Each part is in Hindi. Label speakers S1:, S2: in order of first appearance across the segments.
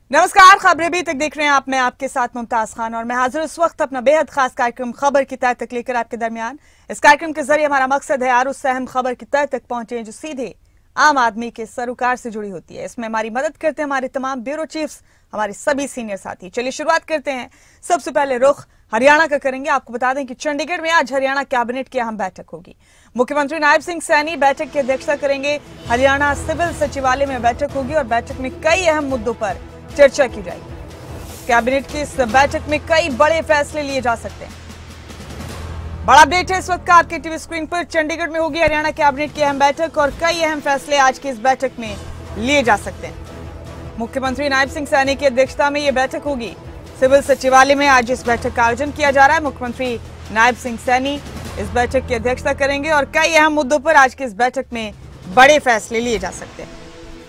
S1: नमस्कार, खबरें भी तक देख रहे हैं आप। मैं आपके साथ मुमताज खान और मैं हाजिर इस वक्त अपना बेहद खास कार्यक्रम खबर की तह तक लेकर आपके दरमियान। इस कार्यक्रम के जरिए हमारा मकसद है यार उस अहम खबर की तह तक पहुंचे जो सीधे आम आदमी के सरोकार से जुड़ी होती है। इसमें हमारी मदद करते हैं हमारे तमाम ब्यूरो चीफ्स, हमारे सभी सीनियर साथी। चलिए शुरुआत करते हैं। सबसे पहले रुख हरियाणा का करेंगे। आपको बता दें कि चंडीगढ़ में आज हरियाणा कैबिनेट की अहम बैठक होगी। मुख्यमंत्री नायब सिंह सैनी बैठक की अध्यक्षता करेंगे। हरियाणा सिविल सचिवालय में बैठक होगी और बैठक में कई अहम मुद्दों पर चर्चा की जाएगी। कैबिनेट की इस बैठक में कई बड़े फैसले लिए जा सकते हैं। बड़ा अपडेट है इस वक्त का आपके टीवी स्क्रीन पर। चंडीगढ़ में होगी हरियाणा कैबिनेट की अहम बैठक और कई अहम फैसले आज की इस बैठक में लिए जा सकते हैं। मुख्यमंत्री नायब सिंह सैनी की अध्यक्षता में यह बैठक होगी। सिविल सचिवालय में आज इस बैठक का आयोजन किया जा रहा है। मुख्यमंत्री नायब सिंह सैनी इस बैठक की अध्यक्षता करेंगे और कई अहम मुद्दों पर आज की इस बैठक में बड़े फैसले लिए जा सकते हैं।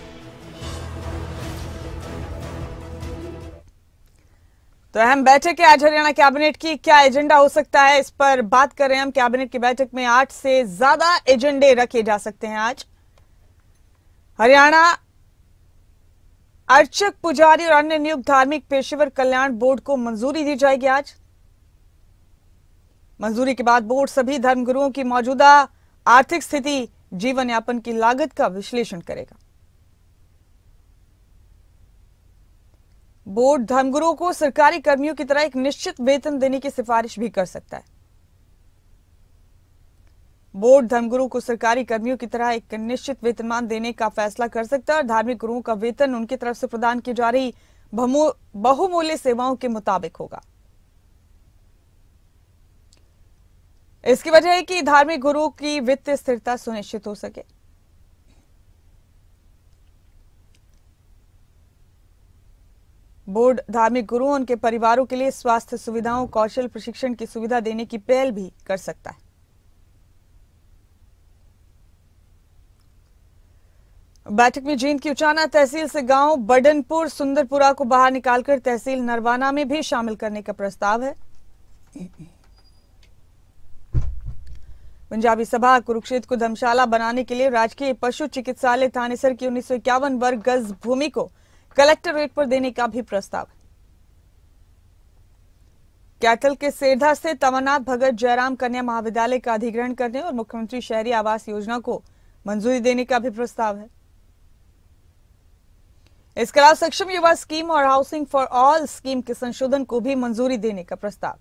S1: तो अहम बैठक है आज हरियाणा कैबिनेट की। क्या एजेंडा हो सकता है, इस पर बात कर रहे हैं हम। कैबिनेट की बैठक में 8 से ज्यादा एजेंडे रखे जा सकते हैं आज। हरियाणा अर्चक, पुजारी और अन्य नियुक्त धार्मिक पेशेवर कल्याण बोर्ड को मंजूरी दी जाएगी आज। मंजूरी के बाद बोर्ड सभी धर्मगुरुओं की मौजूदा आर्थिक स्थिति, जीवन यापन की लागत का विश्लेषण करेगा। बोर्ड धर्मगुरुओं को सरकारी कर्मियों की तरह एक निश्चित वेतन देने की सिफारिश भी कर सकता है। बोर्ड धर्मगुरुओं को सरकारी कर्मियों की तरह एक निश्चित वेतनमान देने का फैसला कर सकता है और धार्मिक गुरुओं का वेतन उनकी तरफ से प्रदान की जा रही बहुमूल्य सेवाओं के मुताबिक होगा। इसकी वजह है कि धार्मिक गुरुओं की वित्तीय स्थिरता सुनिश्चित हो सके। बोर्ड धार्मिक गुरुओं उनके परिवारों के लिए स्वास्थ्य सुविधाओं, कौशल प्रशिक्षण की सुविधा देने की पहल भी कर सकता है। बैठक में जींद की उचाना तहसील से गांव बडनपुर सुंदरपुरा को बाहर निकालकर तहसील नरवाना में भी शामिल करने का प्रस्ताव है। पंजाबी सभा कुरुक्षेत्र को धर्मशाला बनाने के लिए राजकीय पशु चिकित्सालय थानेसर की 1951 वर्ग गज भूमि को कलेक्टर रेट पर देने का भी प्रस्ताव है। कैथल के सेरधा स्थित अमरनाथ भगत जयराम कन्या महाविद्यालय का अधिग्रहण करने और मुख्यमंत्री शहरी आवास योजना को मंजूरी देने का भी प्रस्ताव है। इसके अलावा सक्षम युवा स्कीम और हाउसिंग फॉर ऑल स्कीम के संशोधन को भी मंजूरी देने का प्रस्ताव।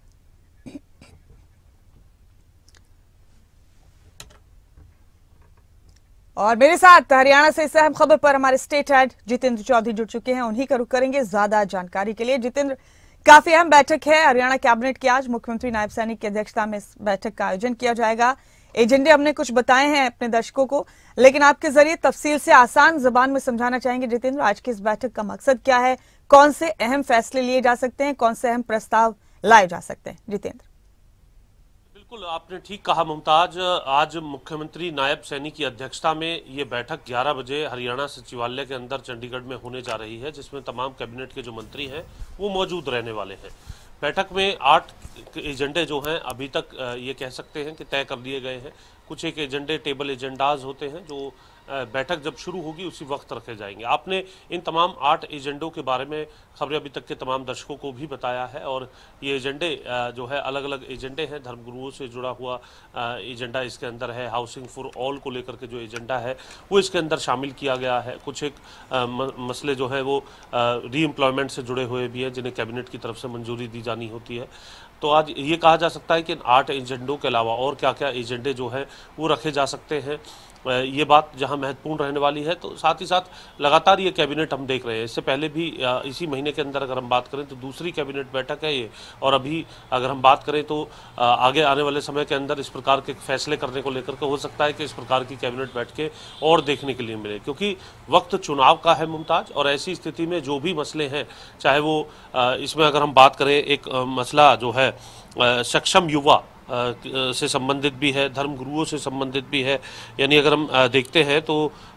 S1: और मेरे साथ हरियाणा से इस अहम खबर पर हमारे स्टेट हेड जितेंद्र चौधरी जुड़ चुके हैं। उन्हीं का रुख करेंगे ज्यादा जानकारी के लिए। जितेंद्र, काफी अहम बैठक है हरियाणा कैबिनेट की आज। मुख्यमंत्री नायब सैनी की अध्यक्षता में इस बैठक का आयोजन किया जाएगा। एजेंडे हमने कुछ बताए हैं अपने दर्शकों को, लेकिन आपके जरिए तफसील से आसान जबान में समझाना चाहेंगे जितेंद्र, आज की इस बैठक का मकसद क्या है, कौन से अहम फैसले लिए जा सकते हैं, कौन से अहम प्रस्ताव लाए जा सकते हैं। जितेंद्र।
S2: बिल्कुल, आपने ठीक कहा मुमताज। आज मुख्यमंत्री नायब सैनी की अध्यक्षता में ये बैठक 11 बजे हरियाणा सचिवालय के अंदर चंडीगढ़ में होने जा रही है, जिसमें तमाम कैबिनेट के जो मंत्री हैं वो मौजूद रहने वाले हैं। बैठक में 8 एजेंडे जो हैं अभी तक ये कह सकते हैं कि तय कर लिए गए हैं। कुछ एक एजेंडे टेबल एजेंडाज होते हैं जो बैठक जब शुरू होगी उसी वक्त रखे जाएंगे। आपने इन तमाम 8 एजेंडों के बारे में खबरें अभी तक के तमाम दर्शकों को भी बताया है और ये एजेंडे जो है अलग अलग एजेंडे हैं। धर्मगुरुओं से जुड़ा हुआ एजेंडा इसके अंदर है। हाउसिंग फॉर ऑल को लेकर के जो एजेंडा है वो इसके अंदर शामिल किया गया है। कुछ एक मसले जो है वो रीएम्प्लॉयमेंट से जुड़े हुए भी हैं जिन्हें कैबिनेट की तरफ से मंजूरी दी जानी होती है। तो आज ये कहा जा सकता है कि इन 8 एजेंडों के अलावा और क्या क्या एजेंडे जो हैं वो रखे जा सकते हैं, ये बात जहां महत्वपूर्ण रहने वाली है। तो साथ ही साथ लगातार ये कैबिनेट हम देख रहे हैं। इससे पहले भी इसी महीने के अंदर अगर हम बात करें तो दूसरी कैबिनेट बैठक है ये, और अभी अगर हम बात करें तो आगे आने वाले समय के अंदर इस प्रकार के फैसले करने को लेकर के हो सकता है कि इस प्रकार की कैबिनेट बैठकें और देखने के लिए मिले, क्योंकि वक्त चुनाव का है मुमताज। और ऐसी स्थिति में जो भी मसले हैं, चाहे वो इसमें अगर हम बात करें, एक मसला जो है सक्षम युवा से संबंधित भी है, धर्मगुरुओं से संबंधित भी है। यानी अगर हम देखते हैं तो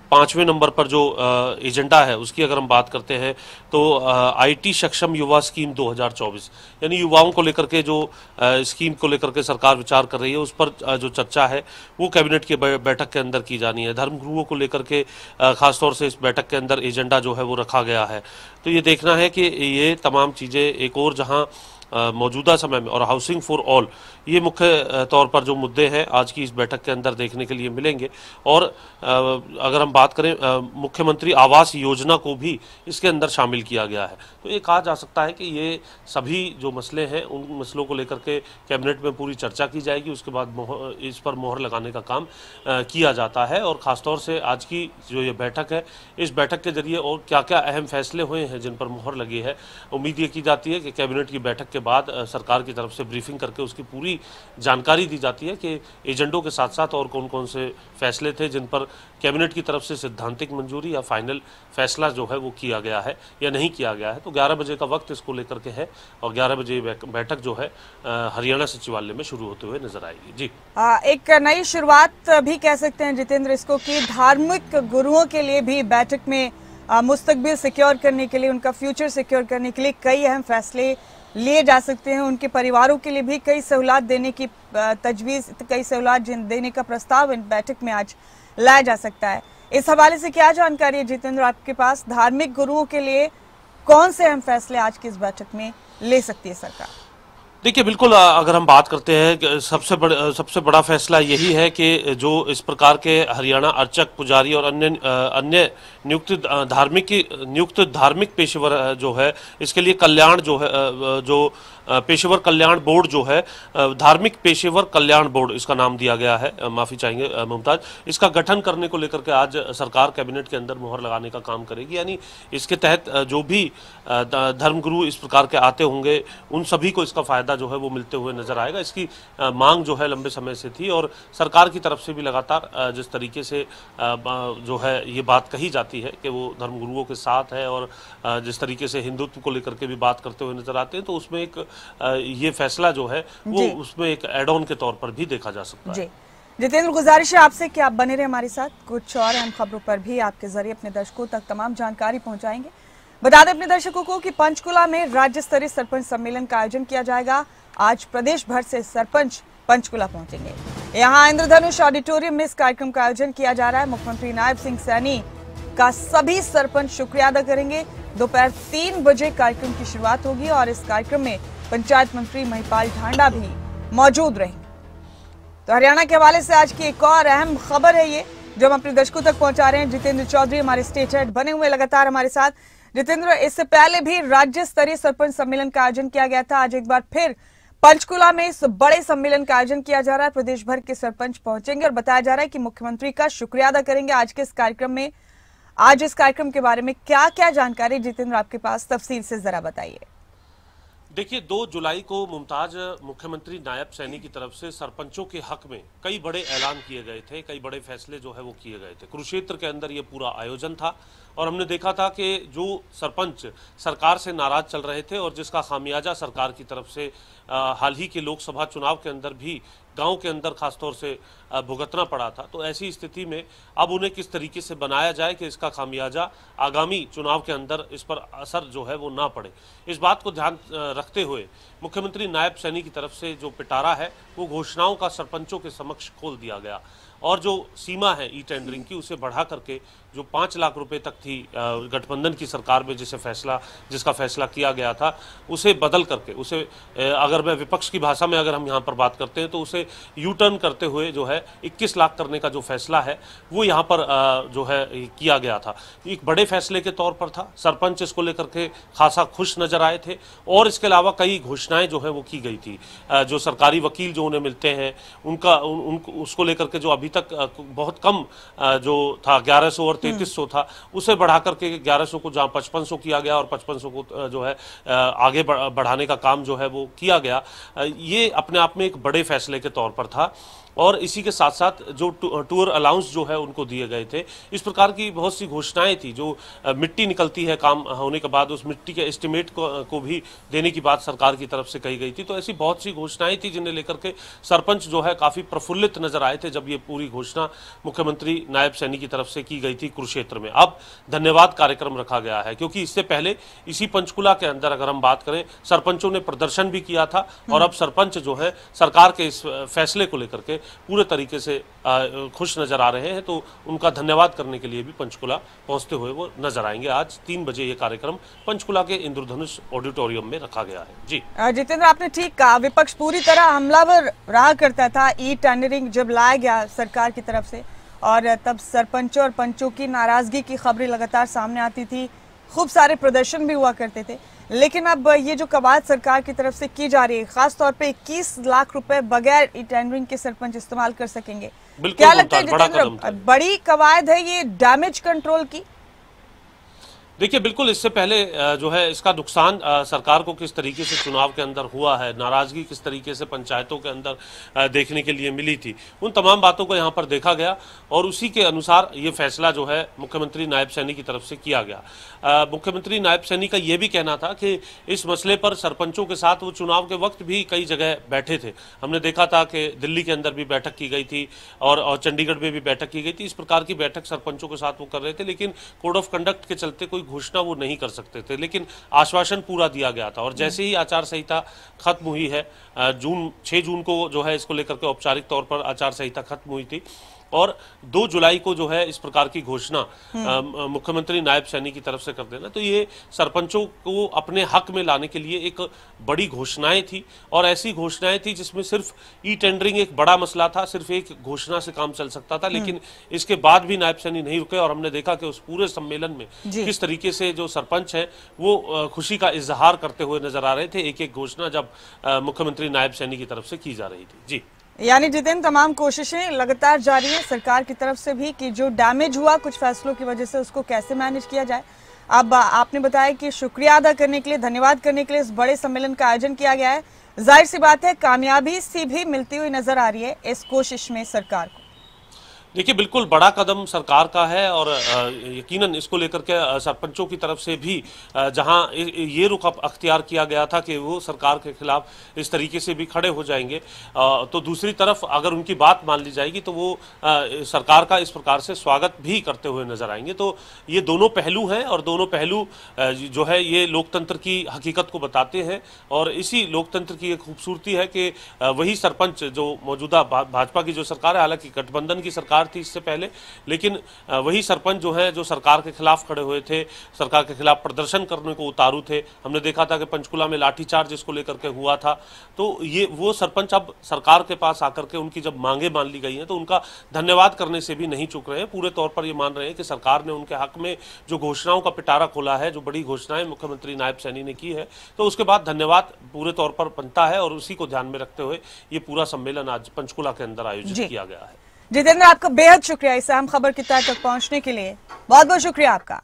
S2: 5वें नंबर पर जो एजेंडा है उसकी अगर हम बात करते हैं तो आईटी सक्षम युवा स्कीम 2024, यानी युवाओं को लेकर के जो स्कीम को लेकर के सरकार विचार कर रही है उस पर जो चर्चा है वो कैबिनेट की बैठक के अंदर की जानी है। धर्मगुरुओं को लेकर के खासतौर से इस बैठक के अंदर एजेंडा जो है वो रखा गया है। तो ये देखना है कि ये तमाम चीज़ें एक और जहां मौजूदा समय में और हाउसिंग फॉर ऑल, ये मुख्य तौर पर जो मुद्दे हैं आज की इस बैठक के अंदर देखने के लिए मिलेंगे। और अगर हम बात करें मुख्यमंत्री आवास योजना को भी इसके अंदर शामिल किया गया है। तो ये कहा जा सकता है कि ये सभी जो मसले हैं उन मसलों को लेकर के कैबिनेट में पूरी चर्चा की जाएगी, उसके बाद इस पर मोहर लगाने का काम किया जाता है। और ख़ासतौर से आज की जो ये बैठक है, इस बैठक के जरिए और क्या क्या अहम फैसले हुए हैं जिन पर मोहर लगी है, उम्मीद ये की जाती है कि कैबिनेट की बैठक के बाद सरकार की तरफ से ब्रीफिंग करके उसकी पूरी जानकारी दी जाती है कि एजेंडों के साथ साथ और कौन कौन से फैसले थे जिन पर कैबिनेट की तरफ से सैद्धांतिक मंजूरी या फाइनल फैसला जो है वो किया गया है या नहीं किया गया है। तो 11 बजे का वक्त इसको लेकर के है और 11 बजे बैठक जो है हरियाणा सचिवालय में शुरू होते हुए नजर आएगी। जी,
S1: एक नई शुरुआत भी कह सकते हैं जितेंद्र इसको, कि धार्मिक गुरुओं के लिए भी बैठक में मुस्तकबिल सिक्योर करने के लिए, उनका फ्यूचर सिक्योर करने के लिए कई अहम फैसले लिए जा सकते हैं। उनके परिवारों के लिए भी कई सहूलत देने की तजवीज़, कई सहूलत देने का प्रस्ताव इन बैठक में आज लाया जा सकता है। इस हवाले से क्या जानकारी है जितेंद्र आपके पास? धार्मिक गुरुओं के लिए कौन से अहम फैसले आज की इस बैठक में ले सकती है सरकार?
S2: देखिए, बिल्कुल अगर हम बात करते हैं सबसे बड़ा फैसला यही है कि जो इस प्रकार के हरियाणा अर्चक, पुजारी और अन्य नियुक्त धार्मिक पेशेवर जो है, इसके लिए कल्याण जो है, जो पेशेवर कल्याण बोर्ड जो है, धार्मिक पेशेवर कल्याण बोर्ड इसका नाम दिया गया है, माफ़ी चाहेंगे मुमताज, इसका गठन करने को लेकर के आज सरकार कैबिनेट के अंदर मोहर लगाने का काम करेगी। यानी इसके तहत जो भी धर्मगुरु इस प्रकार के आते होंगे उन सभी को इसका फ़ायदा जो है वो मिलते हुए नजर आएगा। इसकी मांग जो है लंबे समय से थी और सरकार की तरफ से भी लगातार जिस तरीके से जो है ये बात कही जाती है कि वो धर्मगुरुओं के साथ है और जिस तरीके से हिंदुत्व को लेकर के भी बात करते हुए नजर आते हैं, तो उसमें एक ये फैसला जो है वो उसमें एक एड ऑन के तौर पर भी देखा जा सकता है।
S1: जितेंद्र, गुजारिश है आपसे कि आप बने रहे हमारे साथ, कुछ और अहम खबरों पर भी आपके जरिए अपने दर्शकों तक तमाम जानकारी पहुंचाएंगे। बता दें अपने दर्शकों को कि पंचकुला में राज्य स्तरीय सरपंच सम्मेलन का आयोजन किया जाएगा। आज प्रदेश भर से सरपंच पंचकुला पहुंचेंगे। यहाँ इंद्रधनुष ऑडिटोरियम में इस कार्यक्रम का आयोजन किया जा रहा है। मुख्यमंत्री नायब सिंह सैनी का सभी सरपंच शुक्रिया अदा करेंगे। दोपहर 3 बजे कार्यक्रम की शुरुआत होगी और इस कार्यक्रम में पंचायत मंत्री महिपाल ढांडा भी मौजूद रहेंगे। तो हरियाणा के हवाले से आज की एक और अहम खबर है ये, जो हम अपने दर्शकों तक पहुंचा रहे हैं। जितेंद्र चौधरी हमारे स्टेट हेड बने हुए लगातार हमारे साथ। जितेंद्र, इससे पहले भी राज्य स्तरीय सरपंच सम्मेलन का आयोजन किया गया था। आज एक बार फिर पंचकुला में इस बड़े सम्मेलन का आयोजन किया जा रहा है। प्रदेश भर के सरपंच पहुंचेंगे और बताया जा रहा है कि मुख्यमंत्री का शुक्रिया अदा करेंगे आज के इस कार्यक्रम में। आज इस कार्यक्रम के बारे में क्या क्या जानकारी जितेंद्र आपके पास, तफसील से जरा बताइए।
S2: देखिए, 2 जुलाई को मुमताज मुख्यमंत्री नायब सैनी की तरफ से सरपंचों के हक में कई बड़े ऐलान किए गए थे, कई बड़े फैसले जो है वो किए गए थे। कुरुक्षेत्र के अंदर ये पूरा आयोजन था और हमने देखा था कि जो सरपंच सरकार से नाराज चल रहे थे और जिसका खामियाजा सरकार की तरफ से हाल ही के लोकसभा चुनाव के अंदर भी गांव के अंदर खासतौर से भुगतना पड़ा था, तो ऐसी स्थिति में अब उन्हें किस तरीके से बनाया जाए कि इसका खामियाजा आगामी चुनाव के अंदर इस पर असर जो है वो ना पड़े। इस बात को ध्यान रखते हुए मुख्यमंत्री नायब सैनी की तरफ से जो पिटारा है वो घोषणाओं का सरपंचों के समक्ष खोल दिया गया और जो सीमा है ई टेंडरिंग की उसे बढ़ा करके जो 5 लाख रुपए तक थी गठबंधन की सरकार में जिसका फैसला किया गया था, उसे बदल करके उसे अगर मैं विपक्ष की भाषा में अगर हम यहाँ पर बात करते हैं तो उसे यू टर्न करते हुए जो है 21 लाख करने का जो फैसला है वो यहाँ पर जो है किया गया था। एक बड़े फैसले के तौर पर था। सरपंच इसको लेकर के खासा खुश नजर आए थे और इसके अलावा कई घोषणाएं जो है वो की गई थी। जो सरकारी वकील जो उन्हें मिलते हैं उसको लेकर के जो अभी तक बहुत कम जो था 1100 और 3300 था, उसे बढ़ा करके 1100 को जहां 5500 किया गया और 5500 को जो है आगे बढ़ाने का काम जो है वो किया गया। ये अपने आप में एक बड़े फैसले के तौर पर था। और इसी के साथ साथ जो टूर अलाउंस जो है उनको दिए गए थे। इस प्रकार की बहुत सी घोषणाएं थी। जो मिट्टी निकलती है काम होने के बाद, उस मिट्टी के एस्टिमेट को भी देने की बात सरकार की तरफ से कही गई थी। तो ऐसी बहुत सी घोषणाएं थी जिन्हें लेकर के सरपंच जो है काफी प्रफुल्लित नजर आए थे जब ये पूरी घोषणा मुख्यमंत्री नायब सैनी की तरफ से की गई थी कुरुक्षेत्र में। अब धन्यवाद कार्यक्रम रखा गया है, क्योंकि इससे पहले इसी पंचकुला के अंदर अगर हम बात करें, सरपंचों ने प्रदर्शन भी किया था और अब सरपंच जो है सरकार के इस फैसले को लेकर के पूरे तरीके से खुश नजर आ रहे हैं। तो उनका धन्यवाद करने के लिए भी पंचकुला पहुंचते हुए वो नजर आएंगे। आज 3 बजे ये कार्यक्रम पंचकुला के इंद्रधनुष ऑडिटोरियम में रखा गया है। जी
S1: जितेंद्र, आपने ठीक कहा, विपक्ष पूरी तरह हमलावर रहा करता था ई टेंडरिंग जब लाया गया सरकार की तरफ से, और तब सरपंचों और पंचों की नाराजगी की खबरें लगातार सामने आती थी, खूब सारे प्रदर्शन भी हुआ करते थे। लेकिन अब ये जो कवायद सरकार की तरफ से की जा रही है, खास तौर पे 21 लाख रुपए बगैर ई टेंडरिंग के सरपंच इस्तेमाल कर सकेंगे, क्या लगता है जितेंद्र, बड़ी कवायद है ये डैमेज कंट्रोल की?
S2: देखिए, बिल्कुल इससे पहले जो है इसका नुकसान सरकार को किस तरीके से चुनाव के अंदर हुआ है, नाराजगी किस तरीके से पंचायतों के अंदर देखने के लिए मिली थी, उन तमाम बातों को यहाँ पर देखा गया और उसी के अनुसार ये फैसला जो है मुख्यमंत्री नायब सैनी की तरफ से किया गया। मुख्यमंत्री नायब सैनी का ये भी कहना था कि इस मसले पर सरपंचों के साथ वो चुनाव के वक्त भी कई जगह बैठे थे। हमने देखा था कि दिल्ली के अंदर भी बैठक की गई थी और चंडीगढ़ में भी बैठक की गई थी। इस प्रकार की बैठक सरपंचों के साथ वो कर रहे थे, लेकिन कोड ऑफ कंडक्ट के चलते कोई घोषणा वो नहीं कर सकते थे, लेकिन आश्वासन पूरा दिया गया था। और जैसे ही आचार संहिता खत्म हुई है, 6 जून को जो है इसको लेकर के औपचारिक तौर पर आचार संहिता खत्म हुई थी और 2 जुलाई को जो है इस प्रकार की घोषणा मुख्यमंत्री नायब सैनी की तरफ से कर देना, तो ये सरपंचों को अपने हक में लाने के लिए एक बड़ी घोषणाएं थी। और ऐसी घोषणाएं थी जिसमें सिर्फ ई टेंडरिंग एक बड़ा मसला था, सिर्फ एक घोषणा से काम चल सकता था, लेकिन इसके बाद भी नायब सैनी नहीं रुके और हमने देखा कि उस पूरे सम्मेलन में किस तरीके से जो सरपंच है वो खुशी का इजहार करते हुए नजर आ रहे थे, एक एक घोषणा जब मुख्यमंत्री नायब सैनी की तरफ से की जा रही थी। जी,
S1: यानी जितेंद्र, तमाम कोशिशें लगातार जारी हैं सरकार की तरफ से भी कि जो डैमेज हुआ कुछ फैसलों की वजह से उसको कैसे मैनेज किया जाए। अब आपने बताया कि शुक्रिया अदा करने के लिए, धन्यवाद करने के लिए इस बड़े सम्मेलन का आयोजन किया गया है। जाहिर सी बात है कामयाबी सी भी मिलती हुई नजर आ रही है इस कोशिश में सरकार को।
S2: देखिए, बिल्कुल बड़ा कदम सरकार का है और यकीनन इसको लेकर के सरपंचों की तरफ से भी जहां ये रुख अख्तियार किया गया था कि वो सरकार के खिलाफ इस तरीके से भी खड़े हो जाएंगे, तो दूसरी तरफ अगर उनकी बात मान ली जाएगी तो वो सरकार का इस प्रकार से स्वागत भी करते हुए नजर आएंगे। तो ये दोनों पहलू हैं और दोनों पहलू जो है ये लोकतंत्र की हकीकत को बताते हैं और इसी लोकतंत्र की एक खूबसूरती है कि वही सरपंच जो मौजूदा भाजपा की जो सरकार है, हालांकि गठबंधन की सरकार थी इससे पहले, लेकिन वही सरपंच जो है जो सरकार के खिलाफ खड़े हुए थे, सरकार के खिलाफ प्रदर्शन करने को उतारू थे। हमने देखा था कि पंचकुला में लाठीचार्ज इसको लेकर के हुआ था। तो ये वो सरपंच अब सरकार के पास आकर के उनकी जब मांगे मान ली गई हैं तो उनका धन्यवाद करने से भी नहीं चूक रहे हैं। पूरे तौर पर ये मान रहे हैं कि सरकार ने उनके हक में जो घोषणाओं का पिटारा खोला है, जो बड़ी घोषणाएं मुख्यमंत्री नायब सैनी ने की है, तो उसके बाद धन्यवाद पूरे तौर पर बनता है और उसी को ध्यान में रखते हुए ये पूरा सम्मेलन आज पंचकुला के अंदर आयोजित किया गया है।
S1: जितेंद्र, आपका बेहद शुक्रिया इस अहम खबर की तह तक पहुंचने के लिए, बहुत बहुत शुक्रिया आपका।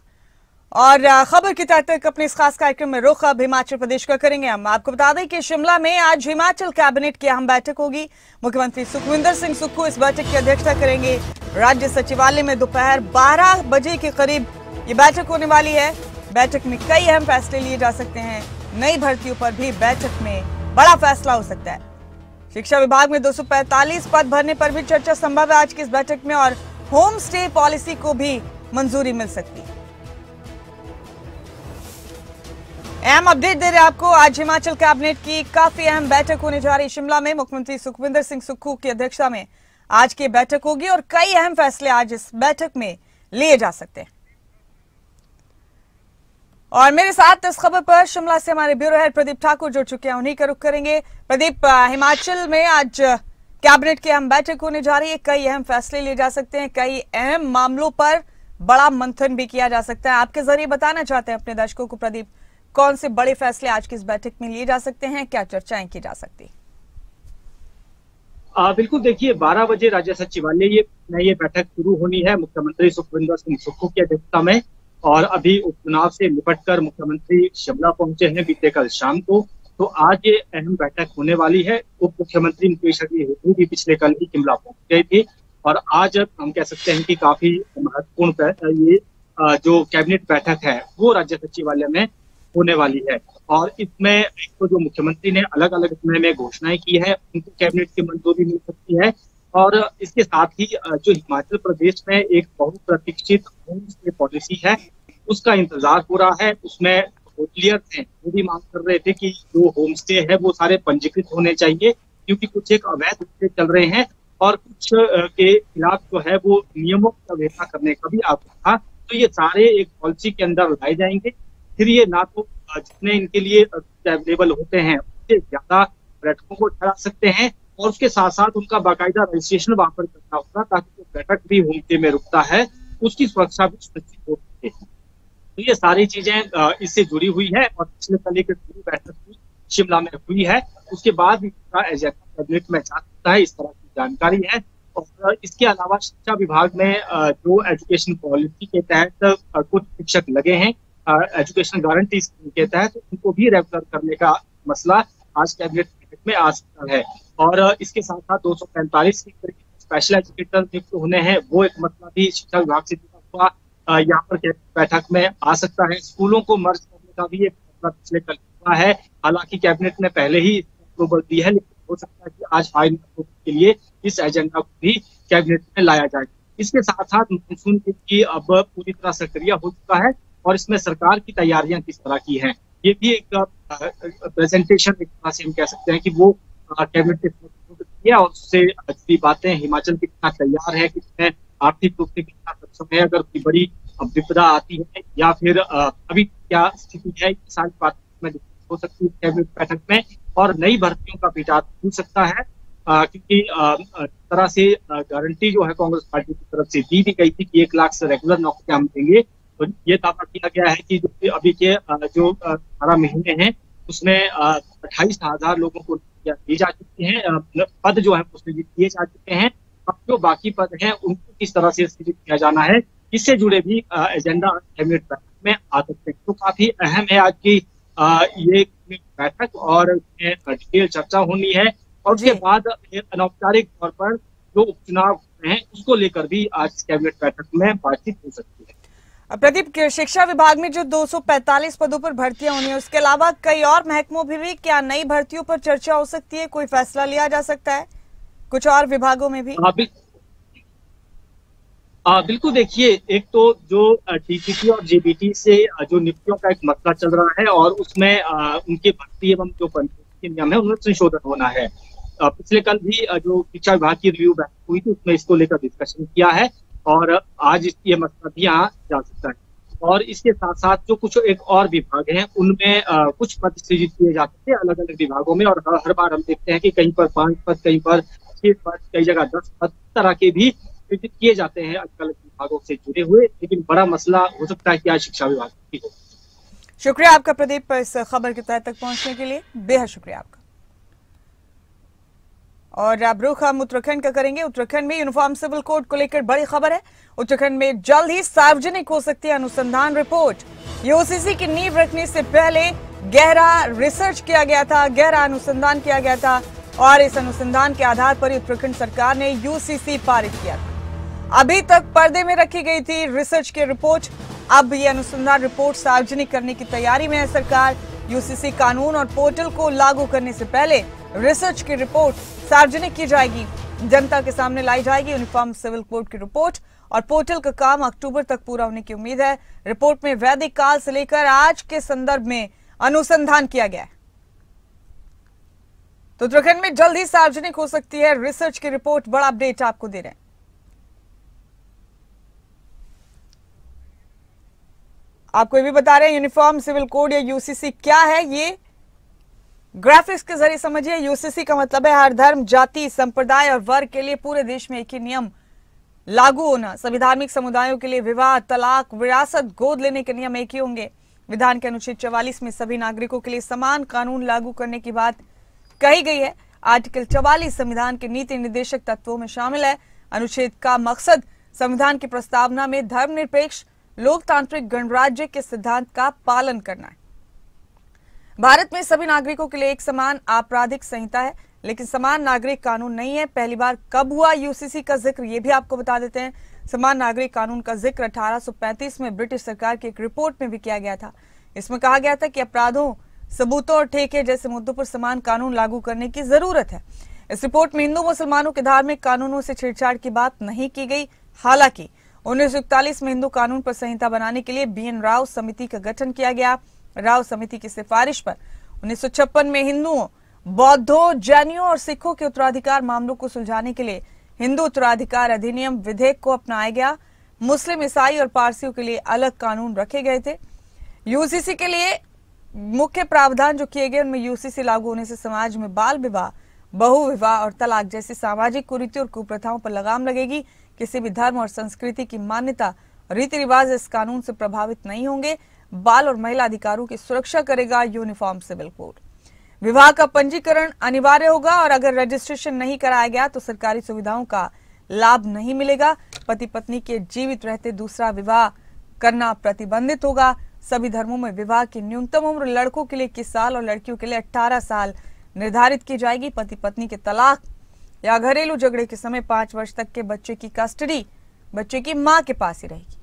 S1: और खबर की तह तक अपने इस खास कार्यक्रम में रुख अब हिमाचल प्रदेश का करेंगे हम। आपको बता दें कि शिमला में आज हिमाचल कैबिनेट की अहम बैठक होगी। मुख्यमंत्री सुखविंदर सिंह सुक्खू इस बैठक की अध्यक्षता करेंगे। राज्य सचिवालय में दोपहर 12 बजे के करीब ये बैठक होने वाली है। बैठक में कई अहम फैसले लिए जा सकते हैं। नई भर्तियों पर भी बैठक में बड़ा फैसला हो सकता है। शिक्षा विभाग में 245 पद भरने पर भी चर्चा संभव है आज की इस बैठक में और होम स्टे पॉलिसी को भी मंजूरी मिल सकती है। अहम अपडेट दे रहे हैं आपको, आज हिमाचल कैबिनेट की काफी अहम बैठक होने जा रही है शिमला में। मुख्यमंत्री सुखविंदर सिंह सुक्खू की अध्यक्षता में आज की बैठक होगी और कई अहम फैसले आज इस बैठक में लिए जा सकते हैं। और मेरे साथ इस खबर पर शिमला से हमारे ब्यूरो हेड प्रदीप ठाकुर जुड़ चुके हैं, उन्हीं का रुख करेंगे। प्रदीप, हिमाचल में आज कैबिनेट की अहम बैठक होने जा रही है, कई अहम फैसले लिए जा सकते हैं, कई अहम मामलों पर बड़ा मंथन भी किया जा सकता है। आपके जरिए बताना चाहते हैं अपने दर्शकों को प्रदीप, कौन से बड़े फैसले आज की इस बैठक में लिए जा सकते हैं, क्या चर्चाएं की जा सकती?
S3: बिल्कुल, देखिए 12 बजे राज्य सचिवालय में ये बैठक शुरू होनी है मुख्यमंत्री सुखविंदर सिंह सुक्खू की अध्यक्षता में। और अभी उपचुनाव से निपटकर मुख्यमंत्री शिमला पहुंचे हैं बीते कल शाम को तो आज ये अहम बैठक होने वाली है। उप मुख्यमंत्री मुकेश अग्निहोत्री भी पिछले कल ही शिमला पहुंच गए थे और आज हम कह सकते हैं कि काफी महत्वपूर्ण ये जो कैबिनेट बैठक है वो राज्य सचिवालय में होने वाली है। और इसमें एक तो जो मुख्यमंत्री ने अलग अलग समय में घोषणाएं की है उनको कैबिनेट की मंजूरी मिल सकती है और इसके साथ ही जो हिमाचल प्रदेश में एक बहुप्रतीक्षित होम स्टे पॉलिसी है उसका इंतजार हो रहा है। उसमें होटलियर्स हैं वो भी मांग कर रहे थे कि जो होम स्टे है वो सारे पंजीकृत होने चाहिए क्योंकि कुछ एक अवैध स्टे चल रहे हैं और कुछ के खिलाफ जो है वो नियमों की अवहेलना करने का भी आरोप था। तो ये सारे एक पॉलिसी के अंदर लाए जाएंगे। फिर ये ना तो जितने इनके लिए अवेलेबल होते हैं उससे ज्यादा पर्यटकों को ठहरा सकते हैं और उसके साथ साथ उनका बाकायदा रजिस्ट्रेशन वहां पर करना होगा ताकि जो पर्यटक भी होम स्टे में रुकता है उसकी सुरक्षा भी सुनिश्चित हो सके। तो ये सारी चीजें इससे जुड़ी हुई है और पिछले कल एक पूरी बैठक भी शिमला में हुई है। उसके बाद भी एजेंडा कैबिनेट में जा सकता है, इस तरह की जानकारी है। और इसके अलावा शिक्षा विभाग में जो एजुकेशन पॉलिसी के तहत कुछ शिक्षक लगे हैं एजुकेशन गारंटी स्कीम के तहत उनको भी रेगुलर करने का मसला आज कैबिनेट बैठक में आ सकता है। और इसके साथ साथ 245 के करीब स्पेशल एजुकेटर नियुक्त होने हैं वो एक मसला भी शिक्षा विभाग से जुड़ा हुआ यहाँ पर बैठक में आ सकता है। स्कूलों को मर्ज करने का भी एक मसला पिछले कल हुआ है। हालांकि कैबिनेट ने पहले ही अप्रूवल दी है लेकिन हो सकता है कि आज फाइनल अप्रूवल के लिए इस एजेंडा को भी कैबिनेट में लाया जाए। इसके साथ साथ मानसून की अब पूरी तरह सक्रिय हो चुका है और इसमें सरकार की तैयारियां किस तरह की हैं ये भी एक प्रेजेंटेशन एक तरह से हम कह सकते हैं कि वो कैबिनेट के किया और उससे जुड़ी बातें हिमाचल कितना तैयार है, कितने आर्थिक रूप से कितना सक्षम है अगर कोई बड़ी विपदा आती है या फिर अभी क्या स्थिति है, सारी बात में हो सकती है कैबिनेट बैठक में। और नई भर्तियों का विचार हो सकता है क्योंकि तरह से गारंटी जो है कांग्रेस पार्टी की तरफ से दी भी गई थी कि 1 लाख से रेगुलर नौकरियां हम देंगे। तो ये दावा किया गया है कि अभी के जो 18 महीने हैं उसमें 28,000 लोगों को दी जा चुकी हैं, पद जो है उसमें दिए जा चुके हैं। अब जो बाकी पद हैं उनको किस तरह से सृजित किया जाना है इससे जुड़े भी एजेंडा कैबिनेट बैठक में आ सकते हैं। तो काफी अहम है आज की ये बैठक और डिटेल चर्चा होनी है और उसके बाद अनौपचारिक तौर पर जो उपचुनाव हैं उसको लेकर भी आज कैबिनेट बैठक में बातचीत हो सकती है।
S1: प्रदीप, शिक्षा विभाग में जो 245 पदों पर भर्तियां होनी है उसके अलावा कई और महकमों में भी क्या नई भर्तियों पर चर्चा हो सकती है, कोई फैसला लिया जा सकता है कुछ और विभागों में भी?
S3: बिल्कुल। देखिए, एक तो जो टीपीटी और जेबीटी से जो नियुक्तियों का एक मसला चल रहा है और उसमें उनकी भर्ती एवं जो पंचायत नियम है उनमें संशोधन होना है। पिछले कल भी जो शिक्षा विभाग की रिव्यू बैठक हुई थी उसमें इसको लेकर डिस्कशन किया है और आज ये मसला भी यहाँ जा सकता है। और इसके साथ साथ जो कुछ एक और विभाग हैं उनमें कुछ पद सृजित किए जाते हैं अलग अलग विभागों में और हर बार हम देखते हैं कि कहीं पर 5 पद, कहीं पर 6 पद, कई जगह 10 पद तरह के भी सृजित किए जाते हैं अलग अलग विभागों से जुड़े हुए। लेकिन बड़ा मसला हो सकता है कि आज शिक्षा विभाग की हो।
S1: शुक्रिया आपका प्रदीप, इस खबर की तह तक पहुंचने के लिए बेहद शुक्रिया आपका। और अब रुख हम उत्तराखंड का करेंगे। उत्तराखंड में यूनिफॉर्म सिविल कोड को लेकर बड़ी खबर है। उत्तराखंड में जल्द ही सार्वजनिक हो सकती है अनुसंधान रिपोर्ट। यूसीसी की नींव रखने से पहले गहरा रिसर्च किया गया था, गहरा अनुसंधान किया गया था और इस अनुसंधान के आधार पर उत्तराखंड सरकार ने यूसीसी पारित किया था। अभी तक पर्दे में रखी गई थी रिसर्च की रिपोर्ट, अब ये अनुसंधान रिपोर्ट सार्वजनिक करने की तैयारी में है सरकार। यूसीसी कानून और पोर्टल को लागू करने से पहले रिसर्च की रिपोर्ट सार्वजनिक की जाएगी, जनता के सामने लाई जाएगी यूनिफॉर्म सिविल कोड की रिपोर्ट और पोर्टल का काम अक्टूबर तक पूरा होने की उम्मीद है। रिपोर्ट में वैदिक काल से लेकर आज के संदर्भ में अनुसंधान किया गया है। तो उत्तराखंड में जल्द ही सार्वजनिक हो सकती है रिसर्च की रिपोर्ट। बड़ा अपडेट आपको दे रहे हैं। आपको ये भी बता रहे हैं यूनिफॉर्म सिविल कोड या यूसीसी क्या है, ये ग्राफिक्स के जरिए समझिए। यूसीसी का मतलब है हर धर्म, जाति, संप्रदाय और वर्ग के लिए पूरे देश में एक ही नियम लागू होना। सभी धार्मिक समुदायों के लिए विवाह, तलाक, विरासत, गोद लेने के नियम एक ही होंगे। विधान के अनुच्छेद 44 में सभी नागरिकों के लिए समान कानून लागू करने की बात कही गई है। आर्टिकल 44 संविधान के नीति निर्देशक तत्वों में शामिल है। अनुच्छेद का मकसद संविधान की प्रस्तावना में धर्मनिरपेक्ष लोकतांत्रिक गणराज्य के सिद्धांत का पालन करना है। भारत में सभी नागरिकों के लिए एक समान आपराधिक संहिता है, लेकिन समान नागरिक कानून नहीं है। पहली बार कब हुआ यूसीसी का जिक्र, ये भी आपको बता देते हैं। समान नागरिक कानून का जिक्र 1835 में ब्रिटिश सरकार की एक रिपोर्ट में भी किया गया था। इसमें कहा गया था कि अपराधों, सबूतों और ठेके जैसे मुद्दों पर समान कानून लागू करने की जरूरत है। इस रिपोर्ट में हिंदू मुसलमानों के धार्मिक कानूनों से छेड़छाड़ की बात नहीं की गई। हालांकि 1941 में हिंदू कानून पर संहिता बनाने के लिए BN राव समिति का गठन किया गया। राव समिति की सिफारिश पर 1956 में हिंदुओं, बौद्धों, जैनियों और सिखों के उत्तराधिकार मामलों को सुलझाने के लिए हिंदू उत्तराधिकार अधिनियम विधेयक को अपनाया गया। मुस्लिम, ईसाई और पारसियों के लिए अलग कानून रखे गए थे। यूसीसी के लिए मुख्य प्रावधान जो किए गए, उनमें यूसीसी लागू होने से समाज में बाल विवाह, बहु विवाह और तलाक जैसी सामाजिक कुरीतियों और कुप्रथाओं पर लगाम लगेगी। किसी भी धर्म और संस्कृति की मान्यता, रीति रिवाज इस कानून से प्रभावित नहीं होंगे। बाल और महिला अधिकारों की सुरक्षा करेगा यूनिफॉर्म सिविल कोड। विवाह का पंजीकरण अनिवार्य होगा और अगर रजिस्ट्रेशन नहीं कराया गया तो सरकारी सुविधाओं का लाभ नहीं मिलेगा। पति पत्नी के जीवित रहते दूसरा विवाह करना प्रतिबंधित होगा। सभी धर्मों में विवाह की न्यूनतम उम्र लड़कों के लिए 21 साल और लड़कियों के लिए 18 साल निर्धारित की जाएगी। पति पत्नी के तलाक या घरेलू झगड़े के समय 5 वर्ष तक के बच्चे की कस्टडी बच्चे की मां के पास ही रहेगी।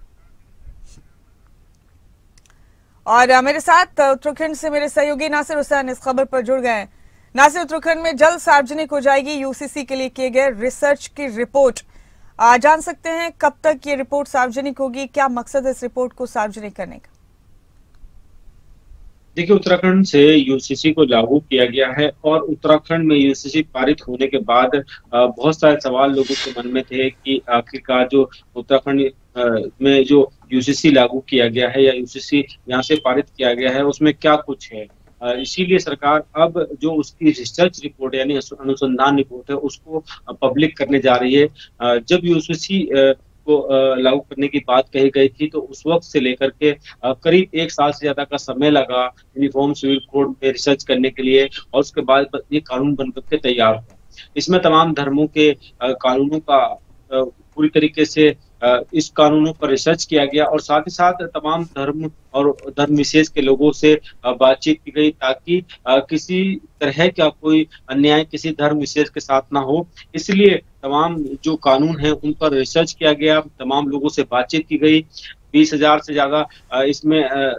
S1: और मेरे साथ उत्तराखंड से मेरे सहयोगी नासिर हुसैन इस खबर पर जुड़ गए हैं। नासिर, उत्तराखंड में जल्द सार्वजनिक हो जाएगी यूसीसी के लिए किए गए रिसर्च की रिपोर्ट। जान सकते हैं कब तक ये रिपोर्ट सार्वजनिक होगी, क्या मकसद है इस रिपोर्ट को सार्वजनिक करने का?
S4: देखिए, उत्तराखंड से यूसीसी को लागू किया गया है और उत्तराखंड में यूसीसी पारित होने के बाद बहुत सारे सवाल लोगों के मन में थे कि आखिरकार जो उत्तराखंड में जो यूसीसी लागू किया गया है या यूसीसी यहाँ से पारित किया गया है उसमें क्या कुछ है। इसीलिए सरकार अब जो उसकी रिसर्च रिपोर्ट यानी अनुसंधान रिपोर्ट है उसको पब्लिक करने जा रही है। जब यूसीसी को लागू करने की बात कही गई थी तो उस वक्त से लेकर के करीब 1 साल से ज्यादा का समय लगा यूनिफॉर्म सिविल कोड में रिसर्च करने के लिए और उसके बाद ये कानून बनकर के तैयार हुआ। इसमें तमाम धर्मों के कानूनों का पूरी तरीके से इस कानूनों पर रिसर्च किया गया और साथ ही साथ तमाम धर्म और धर्म विशेष के लोगों से बातचीत की गई ताकि किसी तरह का कोई अन्याय किसी धर्म विशेष के साथ ना हो। इसलिए तमाम जो कानून है उन पर रिसर्च किया गया, तमाम लोगों से बातचीत की गई। 20,000 से ज्यादा इसमें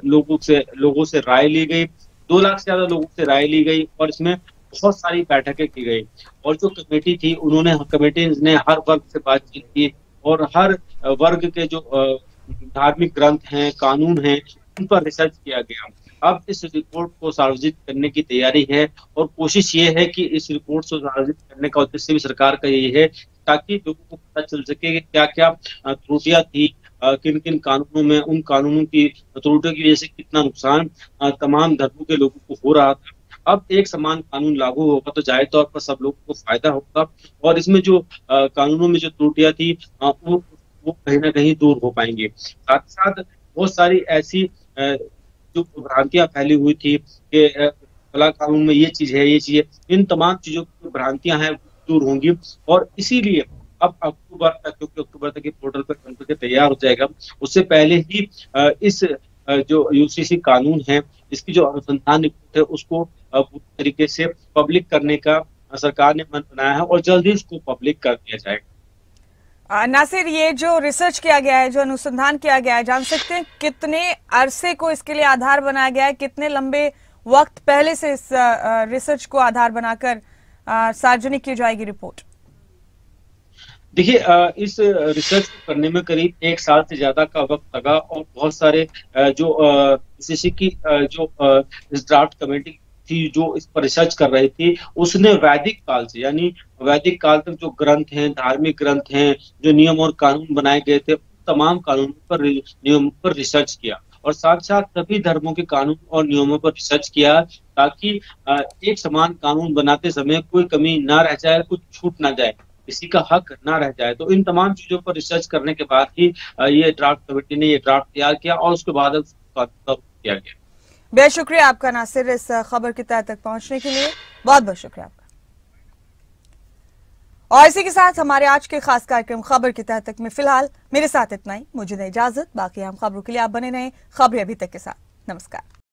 S4: लोगों से राय ली गई, 2 लाख से ज्यादा लोगों से राय ली गई और इसमें बहुत सारी बैठकें की गई। और जो कमेटी थी कमेटी ने हर वर्ग से बातचीत की और हर वर्ग के जो धार्मिक ग्रंथ हैं, कानून हैं, उन पर रिसर्च किया गया। अब इस रिपोर्ट को सार्वजनिक करने की तैयारी है और कोशिश ये है कि इस रिपोर्ट को सार्वजनिक करने का उद्देश्य भी सरकार का यही है ताकि लोगों को पता चल सके कि क्या क्या त्रुटियां थी किन किन कानूनों में, उन कानूनों की त्रुटियों की वजह से कितना नुकसान तमाम धर्मों के लोगों को हो रहा था। अब एक समान कानून लागू होगा तो जाहिर तौर पर सब लोगों को फायदा होगा और इसमें जो कानूनों में जो त्रुटियां थी वो कहीं ना कहीं दूर हो पाएंगे। साथ साथ बहुत सारी ऐसी जो भ्रांतियां फैली हुई थी कि फला कानून में ये चीज है, इन तमाम चीजों की भ्रांतियां हैं दूर होंगी और इसीलिए अब अक्टूबर तक ये पोर्टल पर बनकर के तैयार हो जाएगा। उससे पहले ही इस जो यूसीसी कानून है इसकी जो अनुसंधान रिपोर्ट है उसको पूरी तरीके से पब्लिक करने का सरकार ने मन बनाया है और जल्द ही इसको पब्लिक कर दिया जाएगा।
S1: नासिर, ये जो रिसर्च किया गया है, जो अनुसंधान किया गया है, जान सकते हैं कितने अरसे को इसके लिए आधार बनाया गया है, कितने लंबे वक्त पहले से इस रिसर्च को आधार बनाकर सार्वजनिक की जाएगी रिपोर्ट?
S4: देखिए, इस रिसर्च को करने में करीब 1 साल से ज्यादा का वक्त लगा और बहुत सारे जो यूसीसी की जो इस ड्राफ्ट कमेटी थी जो इस पर रिसर्च कर रही थी उसने वैदिक काल से यानी वैदिक काल तक जो ग्रंथ हैं, धार्मिक ग्रंथ हैं, जो नियम और कानून बनाए गए थे तमाम नियमों पर रिसर्च किया और साथ साथ सभी धर्मों के कानून और नियमों पर रिसर्च किया ताकि एक समान कानून बनाते समय कोई कमी ना रह जाए, कुछ छूट ना जाए, किसी का हक ना रह जाए। तो इन तमाम चीजों पर रिसर्च करने के बाद ही ये ड्राफ्ट कमेटी ने ये ड्राफ्ट तैयार किया और उसके बाद किया गया।
S1: बेहद शुक्रिया आपका नासिर, इस खबर की तह तक पहुंचने के लिए बहुत बहुत शुक्रिया आपका। और इसी के साथ हमारे आज के खास कार्यक्रम खबर की तह तक में फिलहाल मेरे साथ इतना ही। मुझे दें इजाजत, बाकी हम खबरों के लिए आप बने रहें खबरें अभी तक के साथ। नमस्कार।